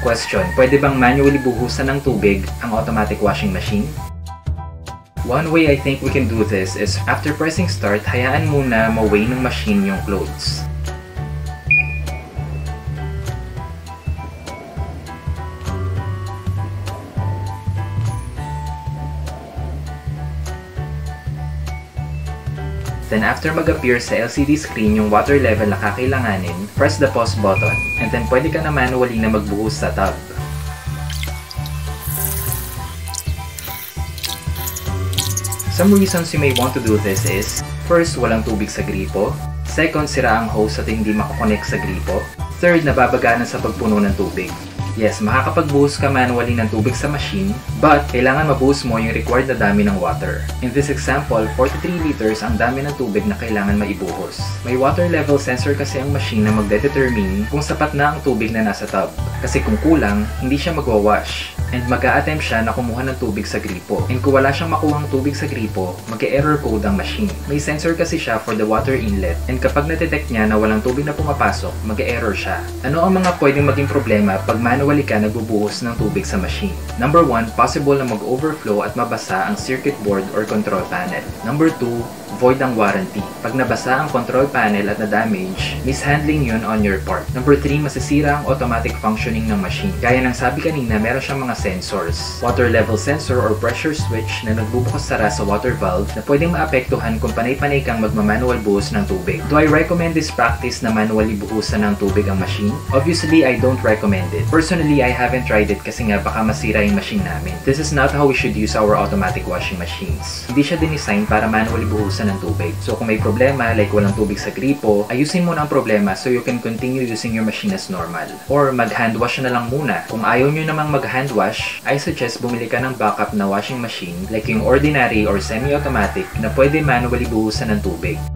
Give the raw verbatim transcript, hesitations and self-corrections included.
Question, pwede bang manually buhusan ng tubig ang automatic washing machine? One way I think we can do this is after pressing start, hayaan muna ma-weigh ng machine yung clothes. Then after mag-appear sa L C D screen yung water level na kakailanganin, press the pause button, and then pwede ka na manually na magbuhos sa tub. Some reasons you may want to do this is, first, walang tubig sa gripo. Second, sira ang hose at hindi makakonect sa gripo. Third, nababagana sa pagpuno ng tubig. Yes, makakapagbuhos ka manually ng tubig sa machine, but kailangan mabuhos mo yung required na dami ng water. In this example, forty-three liters ang dami ng tubig na kailangan maibuhos. May water level sensor kasi ang machine na magde-determine kung sapat na ang tubig na nasa tub. Kasi kung kulang, hindi siya magwawash. And mag-a-attempt siya na kumuha ng tubig sa gripo. And kung wala siyang makuhang tubig sa gripo, mag-error code ang machine. May sensor kasi siya for the water inlet, and kapag na-detect niya na walang tubig na pumapasok, mag-error siya. Ano ang mga pwedeng maging problema pag manually ka nagbubuhos ng tubig sa machine? Number one, possible na mag-overflow at mabasa ang circuit board or control panel. Number two, void ang warranty. Pag nabasa ang control panel at na-damage, mishandling yun on your part. Number three, masisira ang automatic functioning ng machine. Gaya ng sabi kanina, meron siyang mga sensors. Water level sensor or pressure switch na nagbubukas-sara sa water valve na pwedeng maapektuhan kung panay-panay kang magmamanual buhos ng tubig. Do I recommend this practice na manually buhusan ng tubig ang machine? Obviously, I don't recommend it. Personally, I haven't tried it kasi nga baka masira yung machine namin. This is not how we should use our automatic washing machines. Hindi siya dinesign para manually buhusan ng tubig. So kung may problema like walang tubig sa gripo, ayusin mo na ang problema so you can continue using your machine as normal. Or mag-hand wash na lang muna. Kung ayaw nyo namang mag-hand wash, I suggest bumili ka ng backup na washing machine like yung ordinary or semi-automatic na pwede manually buhusan ng tubig.